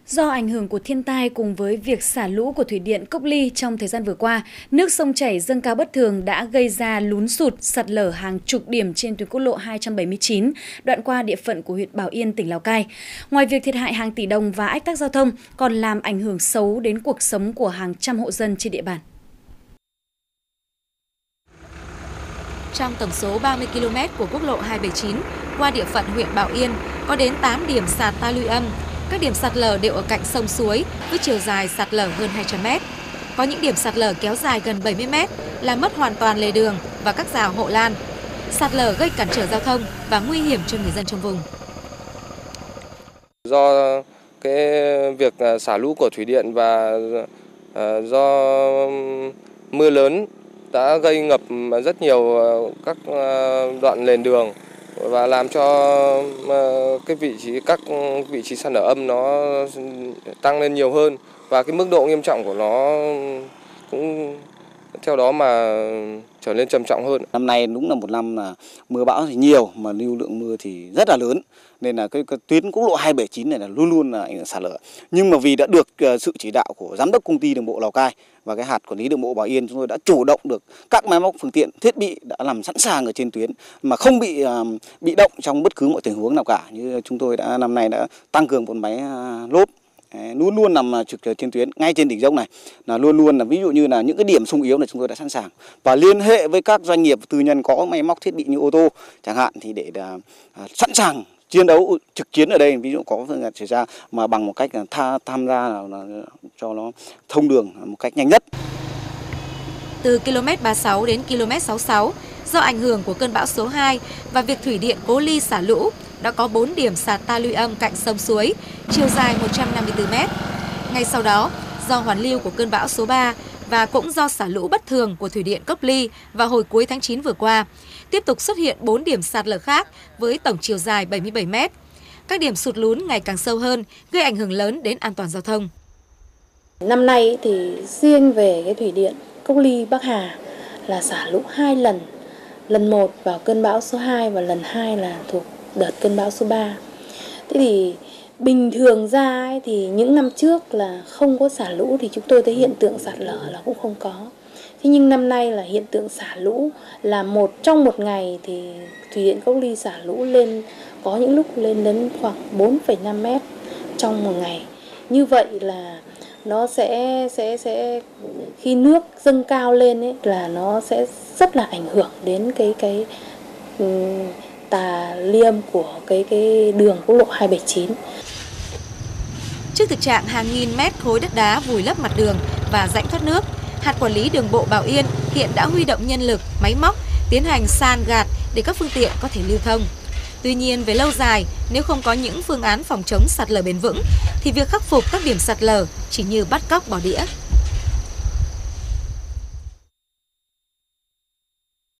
Do ảnh hưởng của thiên tai cùng với việc xả lũ của thủy điện Cốc Ly trong thời gian vừa qua, nước sông chảy dâng cao bất thường đã gây ra lún sụt, sạt lở hàng chục điểm trên tuyến quốc lộ 279, đoạn qua địa phận của huyện Bảo Yên, tỉnh Lào Cai. Ngoài việc thiệt hại hàng tỷ đồng và ách tắc giao thông, còn làm ảnh hưởng xấu đến cuộc sống của hàng trăm hộ dân trên địa bàn. Trong tổng số 30 km của quốc lộ 279 qua địa phận huyện Bảo Yên có đến 8 điểm sạt ta luy âm. Các điểm sạt lở đều ở cạnh sông suối với chiều dài sạt lở hơn 200 m. Có những điểm sạt lở kéo dài gần 70 m, làm mất hoàn toàn lề đường và các rào hộ lan. Sạt lở gây cản trở giao thông và nguy hiểm cho người dân trong vùng. Do cái việc xả lũ của thủy điện và do mưa lớn đã gây ngập rất nhiều các đoạn nền đường và làm cho các vị trí sạt lở âm nó tăng lên nhiều hơn và cái mức độ nghiêm trọng của nó cũng theo đó mà trở nên trầm trọng hơn. Năm nay đúng là một năm là mưa bão thì nhiều mà lưu lượng mưa thì rất là lớn, nên là cái tuyến quốc lộ 279 này là luôn luôn là ảnh hưởng sạt lở. Nhưng mà vì đã được sự chỉ đạo của giám đốc công ty đường bộ Lào Cai và cái hạt quản lý đường bộ Bảo Yên, chúng tôi đã chủ động được các máy móc, phương tiện, thiết bị đã làm sẵn sàng ở trên tuyến mà không bị động trong bất cứ mọi tình huống nào cả. Như chúng tôi đã năm nay đã tăng cường một máy lốp luôn luôn nằm trực trên tuyến, ngay trên đỉnh dốc này là luôn luôn là ví dụ như là những cái điểm xung yếu này chúng tôi đã sẵn sàng và liên hệ với các doanh nghiệp tư nhân có máy móc thiết bị như ô tô chẳng hạn thì để sẵn sàng chiến đấu trực chiến ở đây, ví dụ có phương tiện xảy ra mà bằng một cách tham gia là cho nó thông đường một cách nhanh nhất. Từ km 36 đến km 66, do ảnh hưởng của cơn bão số 2 và việc thủy điện Cố Ly xả lũ, đã có 4 điểm sạt ta luy âm cạnh sông suối, chiều dài 154 m. Ngay sau đó, do hoàn lưu của cơn bão số 3 và cũng do xả lũ bất thường của thủy điện Cốc Ly vào hồi cuối tháng 9 vừa qua, tiếp tục xuất hiện 4 điểm sạt lở khác với tổng chiều dài 77 m. Các điểm sụt lún ngày càng sâu hơn, gây ảnh hưởng lớn đến an toàn giao thông. Năm nay thì riêng về cái thủy điện Cốc Ly Bắc Hà là xả lũ 2 lần. Lần 1 vào cơn bão số 2 và lần 2 là thuộc đợt cơn bão số 3. Thế thì bình thường ra ấy, thì những năm trước là không có xả lũ thì chúng tôi thấy hiện tượng sạt lở là cũng không có. Thế nhưng năm nay là hiện tượng xả lũ là trong một ngày thì thủy điện Cốc Ly xả lũ lên, có những lúc lên đến khoảng 4,5 mét trong một ngày. Như vậy là nó sẽ khi nước dâng cao lên ấy, là nó sẽ rất là ảnh hưởng đến cái tà liêm của cái đường quốc lộ 279. Trước thực trạng hàng nghìn mét khối đất đá vùi lấp mặt đường và rãnh thoát nước, hạt quản lý đường bộ Bảo Yên hiện đã huy động nhân lực, máy móc tiến hành san gạt để các phương tiện có thể lưu thông. Tuy nhiên về lâu dài, nếu không có những phương án phòng chống sạt lở bền vững thì việc khắc phục các điểm sạt lở chỉ như bắt cóc bỏ đĩa.